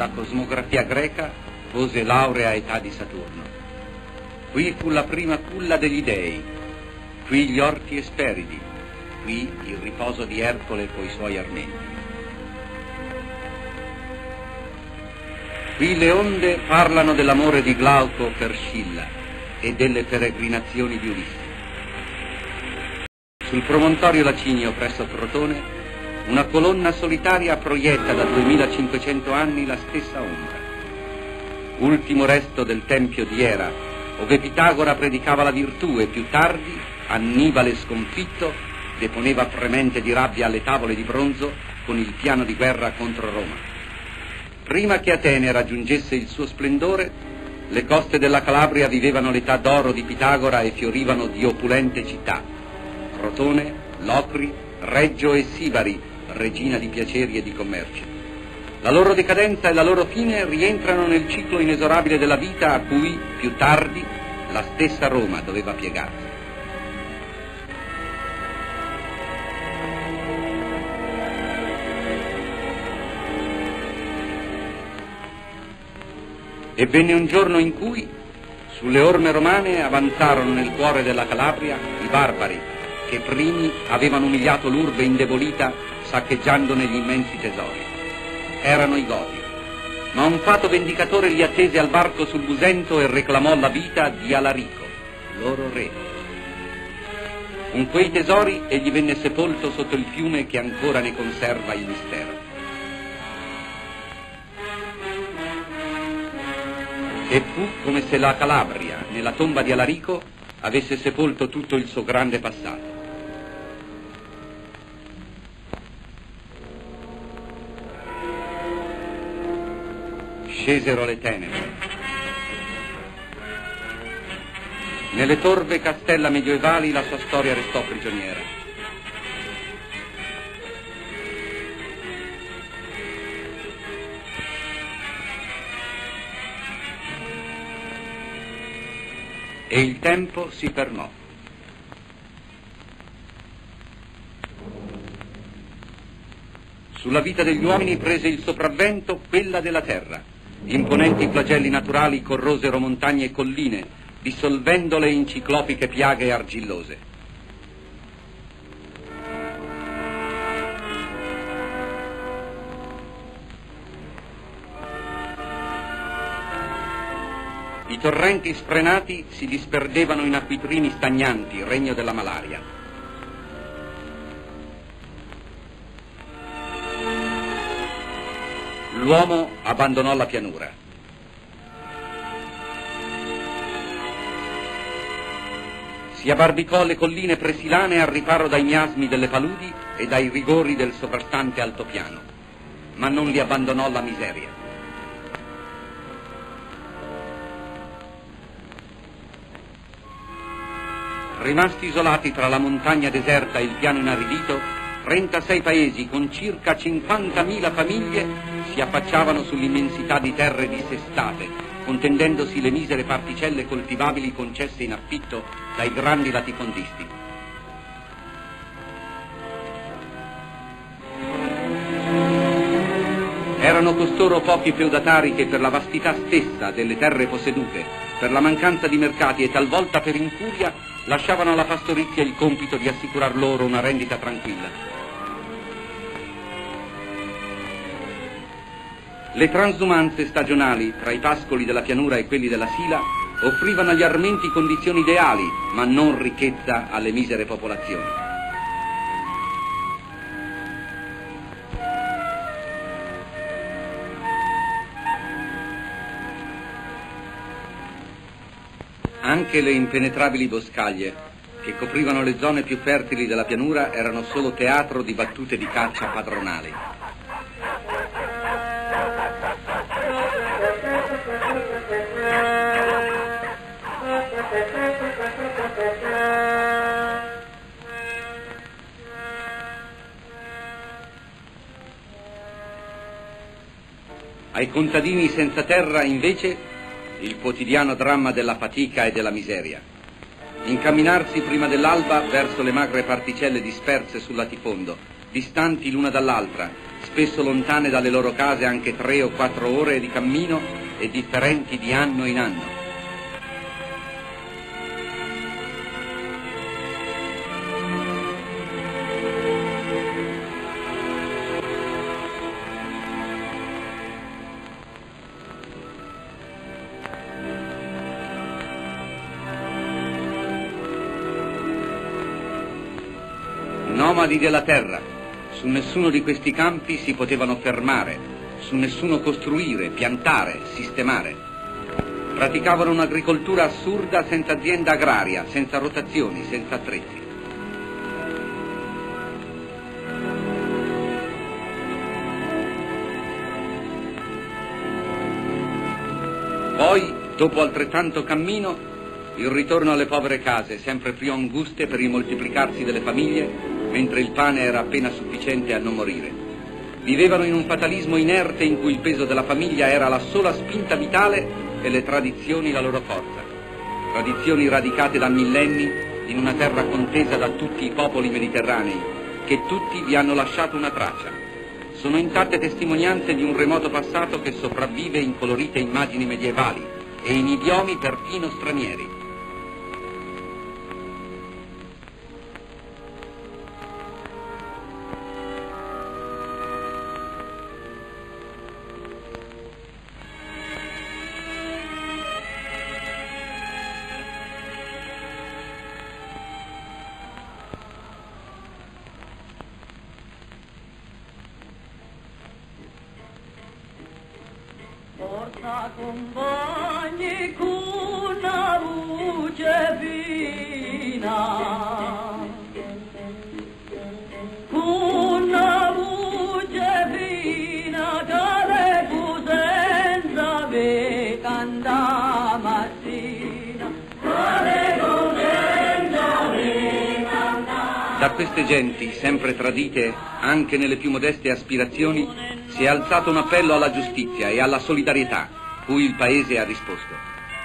della cosmografia greca pose laurea età di Saturno. Qui fu la prima culla degli dei, qui gli orti Esperidi, qui il riposo di Ercole coi suoi armenti. Qui le onde parlano dell'amore di Glauco per Scilla e delle peregrinazioni di Ulisse. Sul promontorio lacinio presso Crotone una colonna solitaria proietta da 2500 anni la stessa ombra. Ultimo resto del tempio di Era, ove Pitagora predicava la virtù e più tardi Annibale sconfitto deponeva fremente di rabbia alle tavole di bronzo con il piano di guerra contro Roma. Prima che Atene raggiungesse il suo splendore, le coste della Calabria vivevano l'età d'oro di Pitagora e fiorivano di opulente città. Crotone, Locri, Reggio e Sibari, regina di piaceri e di commerci. La loro decadenza e la loro fine rientrano nel ciclo inesorabile della vita a cui, più tardi, la stessa Roma doveva piegarsi. E venne un giorno in cui, sulle orme romane, avanzarono nel cuore della Calabria i barbari, che primi avevano umiliato l'urbe indebolita saccheggiandone gli immensi tesori. Erano i Goti, ma un fato vendicatore li attese al varco sul Busento e reclamò la vita di Alarico, loro re. Con quei tesori egli venne sepolto sotto il fiume che ancora ne conserva il mistero. E fu come se la Calabria, nella tomba di Alarico, avesse sepolto tutto il suo grande passato. Scesero le tenebre. Nelle torve castella medioevali la sua storia restò prigioniera. E il tempo si fermò. Sulla vita degli uomini prese il sopravvento quella della terra. Imponenti flagelli naturali corrosero montagne e colline, dissolvendole in ciclopiche piaghe argillose. I torrenti sfrenati si disperdevano in acquitrini stagnanti, regno della malaria. L'uomo abbandonò la pianura. Si abbarbicò alle colline presilane al riparo dai miasmi delle paludi e dai rigori del soprastante altopiano, ma non li abbandonò la miseria. Rimasti isolati tra la montagna deserta e il piano inaridito, 36 paesi con circa 50.000 famiglie si affacciavano sull'immensità di terre dissestate, contendendosi le misere particelle coltivabili concesse in affitto dai grandi latifondisti. Erano costoro pochi feudatari che per la vastità stessa delle terre possedute, per la mancanza di mercati e talvolta per incuria, lasciavano alla pastorizia il compito di assicurar loro una rendita tranquilla. Le transumanze stagionali tra i pascoli della pianura e quelli della Sila offrivano agli armenti condizioni ideali, ma non ricchezza alle misere popolazioni. Anche le impenetrabili boscaglie che coprivano le zone più fertili della pianura erano solo teatro di battute di caccia padronali. Ai contadini senza terra, invece, il quotidiano dramma della fatica e della miseria. Incamminarsi prima dell'alba verso le magre particelle disperse sul latifondo, distanti l'una dall'altra, spesso lontane dalle loro case anche 3 o 4 ore di cammino e differenti di anno in anno. Nomadi della terra, su nessuno di questi campi si potevano fermare, su nessuno costruire, piantare, sistemare. Praticavano un'agricoltura assurda senza azienda agraria, senza rotazioni, senza attrezzi. Poi, dopo altrettanto cammino, il ritorno alle povere case, sempre più anguste per il moltiplicarsi delle famiglie, mentre il pane era appena sufficiente a non morire. Vivevano in un fatalismo inerte in cui il peso della famiglia era la sola spinta vitale e le tradizioni la loro forza. Tradizioni radicate da millenni in una terra contesa da tutti i popoli mediterranei, che tutti vi hanno lasciato una traccia. Sono intatte testimonianze di un remoto passato che sopravvive in colorite immagini medievali e in idiomi perfino stranieri. Porta compagni con una luce fina, con una luce fina che le senza me canta mattina, Da queste genti, sempre tradite anche nelle più modeste aspirazioni, si è alzato un appello alla giustizia e alla solidarietà, cui il Paese ha risposto.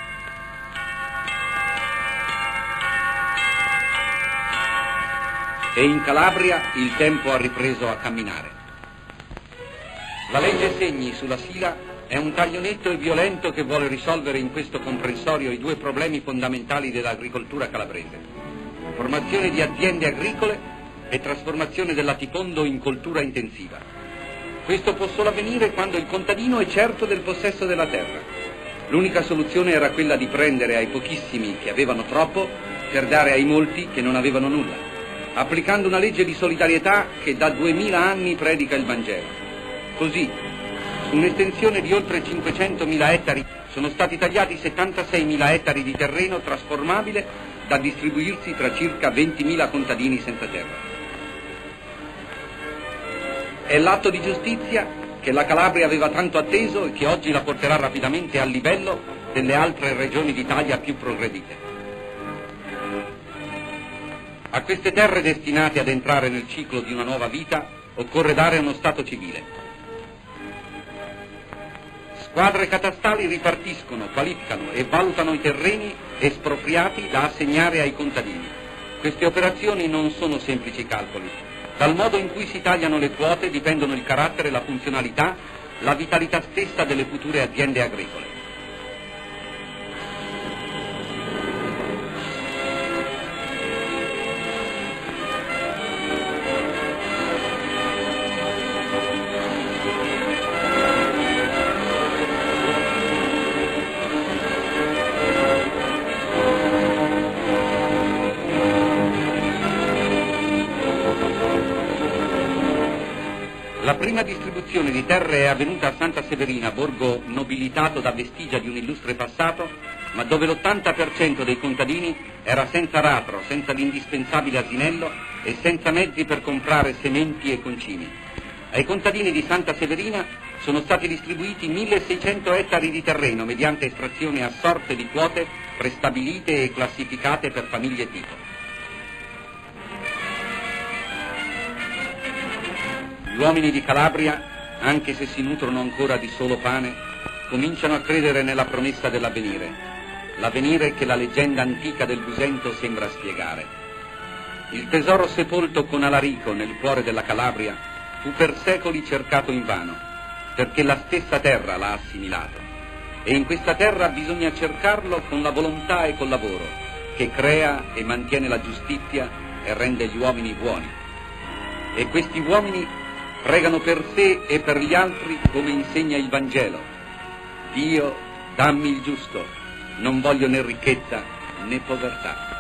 E in Calabria il tempo ha ripreso a camminare. La legge Segni sulla Sila è un taglio netto e violento che vuole risolvere in questo comprensorio i 2 problemi fondamentali dell'agricoltura calabrese: formazione di aziende agricole e trasformazione del latifondo in coltura intensiva. Questo può solo avvenire quando il contadino è certo del possesso della terra. L'unica soluzione era quella di prendere ai pochissimi che avevano troppo per dare ai molti che non avevano nulla, applicando una legge di solidarietà che da 2000 anni predica il Vangelo. Così, su un'estensione di oltre 500.000 ettari, sono stati tagliati 76.000 ettari di terreno trasformabile da distribuirsi tra circa 20.000 contadini senza terra. È l'atto di giustizia che la Calabria aveva tanto atteso e che oggi la porterà rapidamente al livello delle altre regioni d'Italia più progredite. A queste terre destinate ad entrare nel ciclo di una nuova vita occorre dare uno stato civile. Squadre catastali ripartiscono, qualificano e valutano i terreni espropriati da assegnare ai contadini. Queste operazioni non sono semplici calcoli. Dal modo in cui si tagliano le quote dipendono il carattere, la funzionalità, la vitalità stessa delle future aziende agricole. La prima distribuzione di terre è avvenuta a Santa Severina, borgo nobilitato da vestigia di un illustre passato, ma dove l'80% dei contadini era senza aratro, senza l'indispensabile asinello e senza mezzi per comprare sementi e concimi. Ai contadini di Santa Severina sono stati distribuiti 1.600 ettari di terreno mediante estrazione a sorte di quote prestabilite e classificate per famiglie tipo. Gli uomini di Calabria, anche se si nutrono ancora di solo pane, cominciano a credere nella promessa dell'avvenire, l'avvenire che la leggenda antica del Busento sembra spiegare. Il tesoro sepolto con Alarico nel cuore della Calabria fu per secoli cercato invano, perché la stessa terra l'ha assimilato. E in questa terra bisogna cercarlo con la volontà e col lavoro, che crea e mantiene la giustizia e rende gli uomini buoni. E questi uomini pregano per sé e per gli altri come insegna il Vangelo. Dio, dammi il giusto, non voglio né ricchezza né povertà.